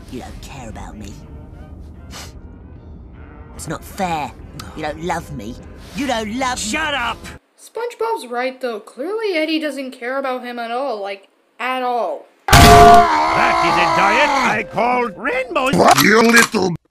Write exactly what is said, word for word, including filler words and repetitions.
You don't care about me. It's not fair. You don't love me. You don't love me. Shut up! SpongeBob's right though. Clearly Eddie doesn't care about him at all. Like, at all. That is a diet I call rainbows. You little